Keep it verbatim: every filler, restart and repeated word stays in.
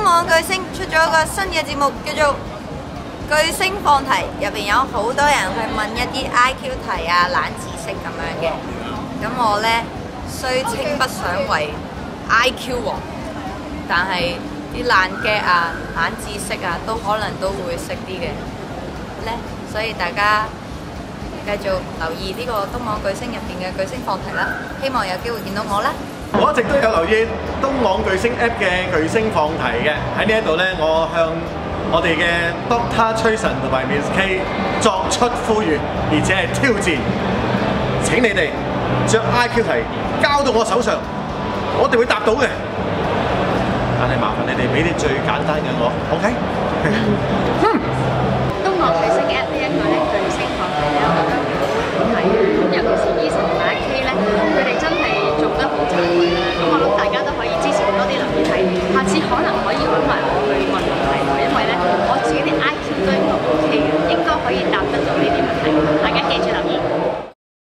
網巨星出咗一個新嘅節目，叫做巨星放題，入邊有好多人去問一啲 I Q 題啊、冷知識咁樣嘅。咁我呢，雖稱不上為 I Q 王，但係啲爛 gag 啊、冷知識啊，都可能都會識啲嘅呢。所以大家繼續留意呢個東網巨星入邊嘅巨星放題啦，希望有機會見到我啦。 我一直都有留意東網巨星 App 嘅巨星放題嘅，喺呢一度咧，我向我哋嘅 Doctor 崔神同埋 Miss K 作出呼籲，而且係挑戰。請你哋將 I Q 題交到我手上，我哋會答到嘅。但係麻煩你哋俾啲最簡單嘅我 ，OK？ 東網巨星 App 呢一個咧巨星放題咧，我覺得好睇，尤其是 Eason 同埋 K 咧，佢哋真係做得好讚嘅。咁我諗大家都可以支持多啲留言睇，下次可能可以揾埋我去問問題，因為咧我自己啲 I Q 都應該 OK 嘅，應該可以答得到呢啲問題。大家記住。